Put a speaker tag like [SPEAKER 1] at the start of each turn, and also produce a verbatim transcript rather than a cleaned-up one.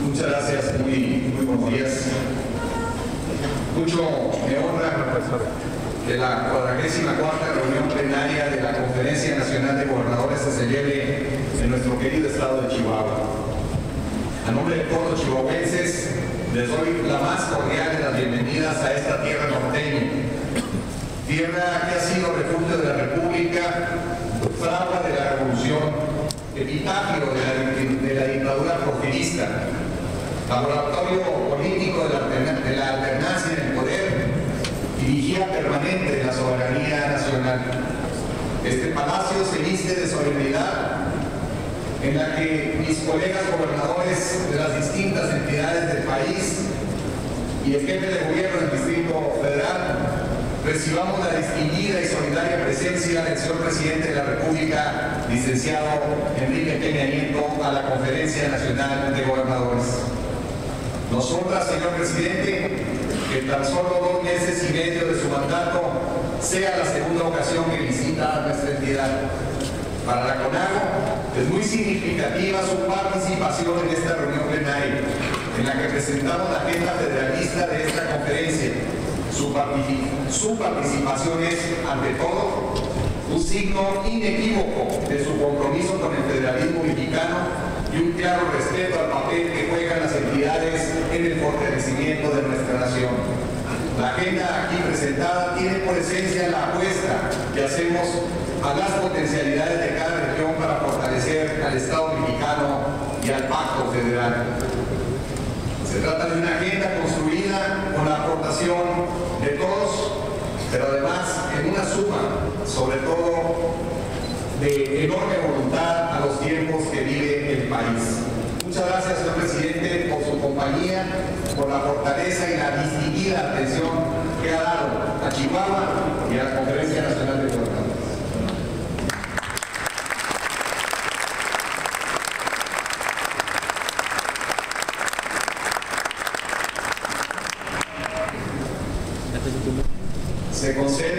[SPEAKER 1] Muchas gracias, muy, muy buenos días. Mucho me honra que la cuadragésima cuarta reunión plenaria de la Conferencia Nacional de Gobernadores se celebre en nuestro querido estado de Chihuahua. A nombre de todos los chihuahuenses, les doy la más cordial de las bienvenidas a esta tierra norteña, tierra que ha sido refugio de la República, fragua de la Revolución, epitafio de la, de la dictadura porfirista, laboratorio político de la, de la alternancia en el poder y vigía permanente de la soberanía nacional. Este palacio se viste de solemnidad en la que mis colegas gobernadores de las distintas entidades del país y el jefe de gobierno del Distrito Federal recibamos la distinguida y solidaria presencia del señor Presidente de la República, licenciado Enrique Peña Nieto, a la Conferencia Nacional de Gobernadores. Nos honra, señor Presidente, que en tan solo dos meses y medio de su mandato sea la segunda ocasión que visita a nuestra entidad. Para la CONAGO es muy significativa su participación en esta reunión plenaria, en la que presentamos la agenda federalista de esta conferencia. Su, su participación es, ante todo, un signo inequívoco de su compromiso con el federalismo mexicano y un claro respeto al papel que juegan las entidades en el fortalecimiento de nuestra nación. La agenda aquí presentada tiene por esencia la apuesta que hacemos a las potencialidades de cada región para fortalecer al Estado mexicano y al Pacto Federal. Se trata de una agenda construida con la aportación de todos, pero además en una suma, sobre todo, de enorme voluntad a los tiempos que vive el país. Muchas gracias, señor Presidente, por su compañía, por la fortaleza y la distinguida atención que ha dado a Chihuahua y a la Conferencia Nacional de Gobernadores. Se concede